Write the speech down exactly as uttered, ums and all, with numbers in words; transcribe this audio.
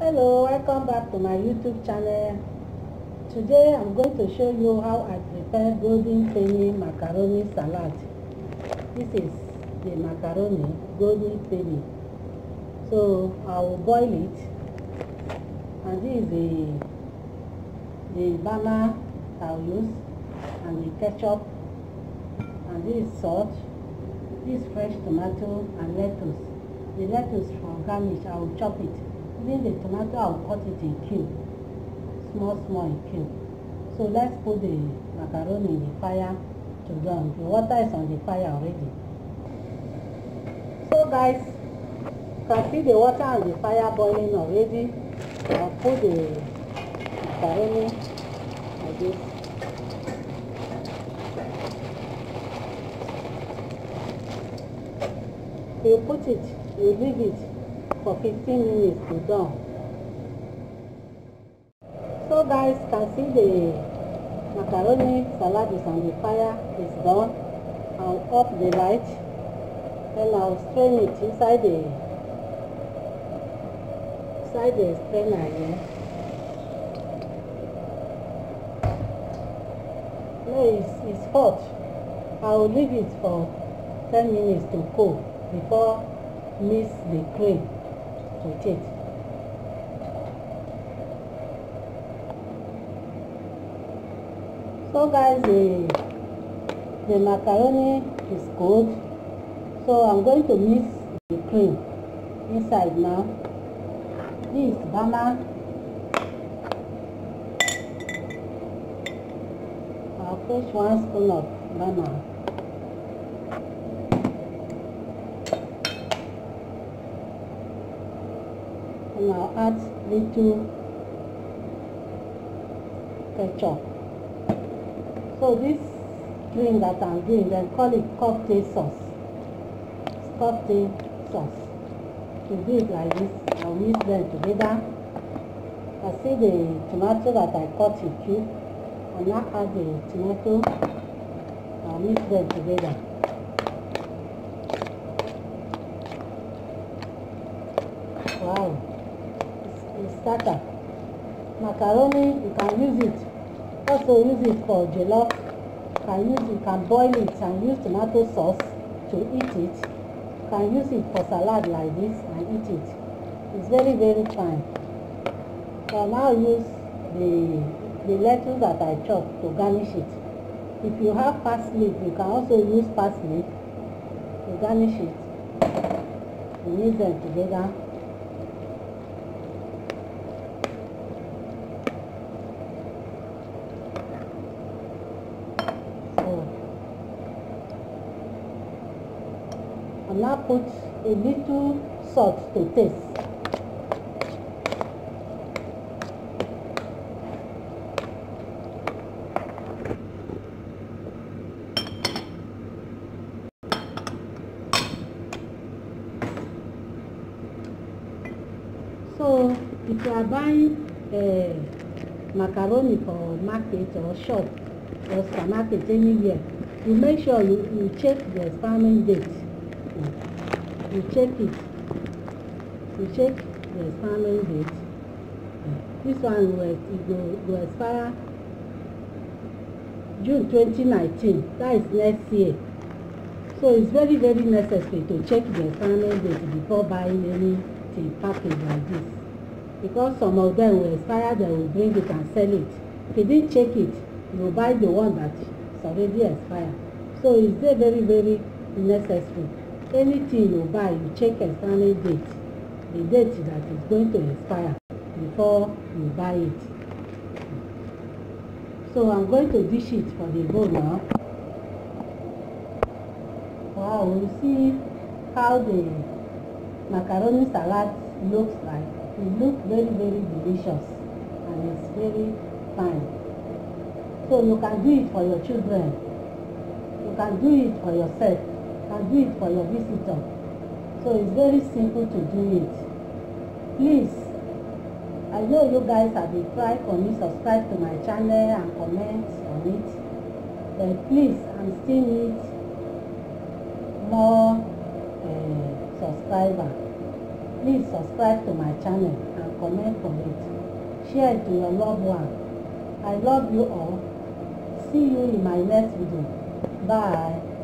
Hello, welcome back to my YouTube channel. Today I'm going to show you how I prepare golden penny macaroni salad. This is the macaroni golden penny. So I will boil it, and this is the the bama I'll use, and the ketchup, and this is salt, this is fresh tomato and lettuce. The lettuce for garnish, I will chop it. Even the tomato, I will cut it in cube, small small in cube. So let's put the macaroni in the fire to brown. The water is on the fire already. So guys, you can see the water on the fire boiling already. I'll put the macaroni like this. You put it, you leave it for fifteen minutes to done. So guys, can see the macaroni salad is on the fire, it's done. I'll off the light, then I'll strain it inside the inside the strainer here. No, it's, it's hot. I'll leave it for ten minutes to cool before mix the cream with it. So guys, the, the macaroni is cold, so I'm going to mix the cream inside now. This is bama. I'll push one spoon of bama. And I'll add little ketchup. So this drink that I'm doing, they call it cocktail sauce. It's cocktail sauce. To do it like this, I'll mix them together. I see the tomato that I cut in cube. I'll now add the tomato. I'll mix them together. Wow. Starter. Macaroni, you can use it. Also use it for jollof. You can use you can boil it and use tomato sauce to eat it. You can use it for salad like this and eat it. It's very very fine. So I'll now use the the lettuce that I chopped to garnish it. If you have parsley, you can also use parsley to garnish it. You mix them together. And now put a little salt to taste. So if you are buying uh, macaroni for market or shop or supermarket anywhere, you make sure you, you check the expiring date. You check it. You check the expiring date. This one will, it will, will expire June twenty nineteen. That is next year. So it's very very necessary to check the expiring date before buying anything packaged like this. Because some of them will expire, they will bring it and sell it. If you didn't check it, you will buy the one that is already expired. So it's very very necessary. Anything you buy, you check expiry date, the date that is going to expire before you buy it. So I'm going to dish it for the bowl now. Wow, you see how the macaroni salad looks like. It looks very very delicious and it's very fine. So you can do it for your children. You can do it for yourself. And do it for your visitor. So it's very simple to do it. Please, I know you guys have been trying for me, subscribe to my channel and comment on it. But please, I'm still need more uh, subscribers. Please subscribe to my channel and comment on it. Share it to your loved one. I love you all. See you in my next video. Bye.